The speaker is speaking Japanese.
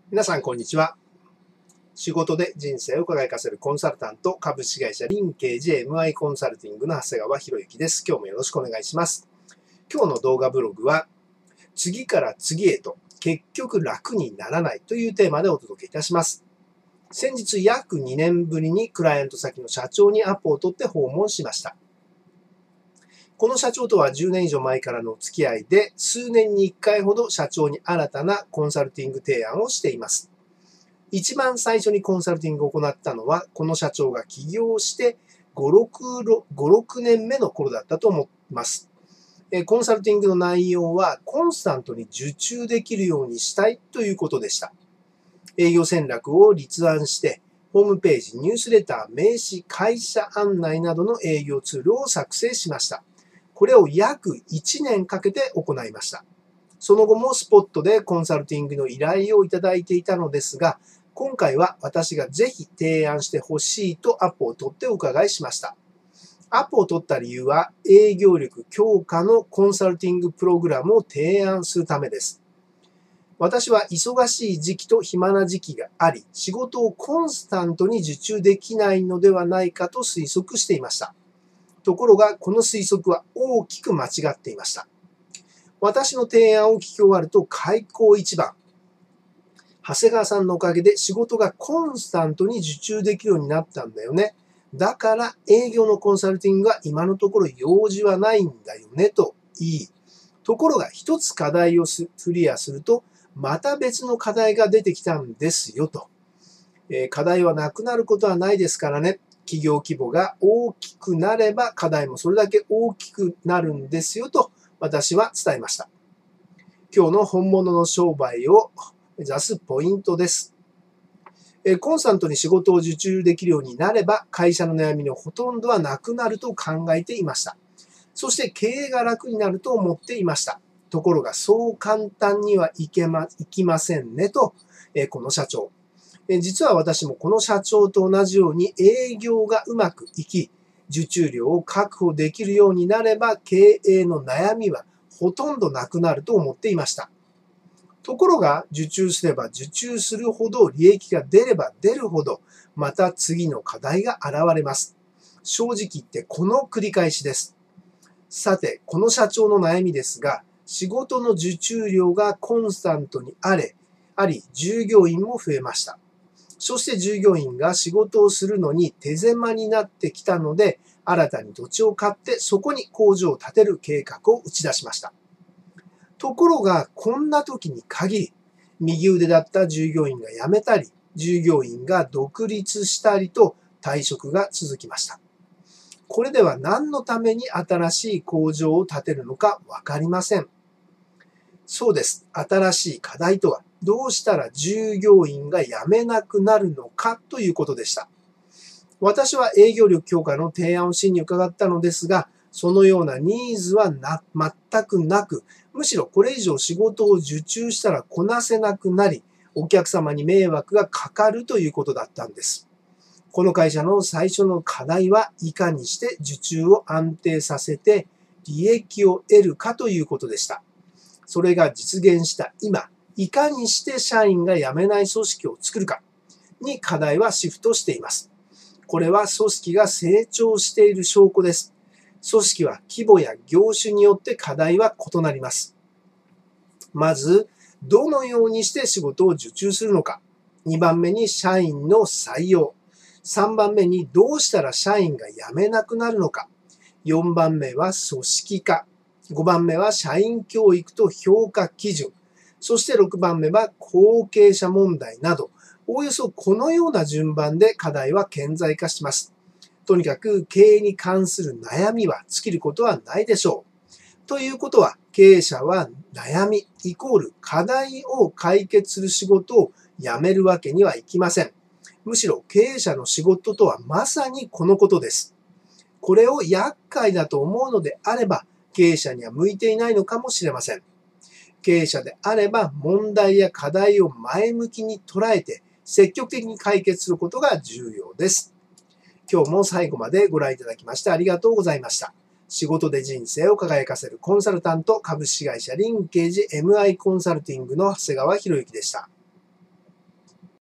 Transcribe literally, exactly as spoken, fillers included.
皆さん、こんにちは。仕事で人生を輝かせるコンサルタント、株式会社リンケージ エムアイ コンサルティングの長谷川博之です。今日もよろしくお願いします。今日の動画ブログは、次から次へと結局楽にならないというテーマでお届けいたします。先日、約にねんぶりにクライアント先の社長にアポを取って訪問しました。この社長とはじゅうねん以上前からのお付き合いで、数年にいっかいほど社長に新たなコンサルティング提案をしています。一番最初にコンサルティングを行ったのは、この社長が起業してご、ろくねんめの頃だったと思います。コンサルティングの内容は、コンスタントに受注できるようにしたいということでした。営業戦略を立案して、ホームページ、ニュースレター、名刺、会社案内などの営業ツールを作成しました。これを約いちねんかけて行いました。その後もスポットでコンサルティングの依頼をいただいていたのですが、今回は私がぜひ提案してほしいとアポを取ってお伺いしました。アポを取った理由は、営業力強化のコンサルティングプログラムを提案するためです。私は忙しい時期と暇な時期があり、仕事をコンスタントに受注できないのではないかと推測していました。ところが、この推測は大きく間違っていました。私の提案を聞き終わると、開口一番。長谷川さんのおかげで仕事がコンスタントに受注できるようになったんだよね。だから営業のコンサルティングは今のところ用事はないんだよねと言い、ところが一つ課題をクリアすると、また別の課題が出てきたんですよと。えー、課題はなくなることはないですからね。企業規模が大きくなれば課題もそれだけ大きくなるんですよと私は伝えました。今日の本物の商売を目指すポイントです。コンスタントに仕事を受注できるようになれば会社の悩みのほとんどはなくなると考えていました。そして経営が楽になると思っていました。ところがそう簡単にはいけま、いきませんねと、この社長。実は私もこの社長と同じように営業がうまくいき、受注量を確保できるようになれば経営の悩みはほとんどなくなると思っていました。ところが受注すれば受注するほど利益が出れば出るほどまた次の課題が現れます。正直言ってこの繰り返しです。さて、この社長の悩みですが、仕事の受注量がコンスタントにあれ、あり、従業員も増えました。そして従業員が仕事をするのに手狭になってきたので、新たに土地を買ってそこに工場を建てる計画を打ち出しました。ところが、こんな時に限り、右腕だった従業員が辞めたり、従業員が独立したりと退職が続きました。これでは何のために新しい工場を建てるのかわかりません。そうです。新しい課題とは、どうしたら従業員が辞めなくなるのかということでした。私は営業力強化の提案をしに伺ったのですが、そのようなニーズはな全くなく、むしろこれ以上仕事を受注したらこなせなくなり、お客様に迷惑がかかるということだったんです。この会社の最初の課題はいかにして受注を安定させて利益を得るかということでした。それが実現した今、いかにして社員が辞めない組織を作るかに課題はシフトしています。これは組織が成長している証拠です。組織は規模や業種によって課題は異なります。まず、どのようにして仕事を受注するのか。にばんめに社員の採用。さんばんめにどうしたら社員が辞めなくなるのか。よんばんめは組織化。ごばんめは社員教育と評価基準。そしてろくばんめは後継者問題など、おおよそこのような順番で課題は顕在化します。とにかく経営に関する悩みは尽きることはないでしょう。ということは、経営者は悩みイコール課題を解決する仕事をやめるわけにはいきません。むしろ経営者の仕事とはまさにこのことです。これを厄介だと思うのであれば、経営者には向いていないのかもしれません。経営者であれば問題や課題を前向きに捉えて積極的に解決することが重要です。今日も最後までご覧いただきましてありがとうございました。仕事で人生を輝かせるコンサルタント株式会社リンケージ エムアイ コンサルティングの長谷川博之でした。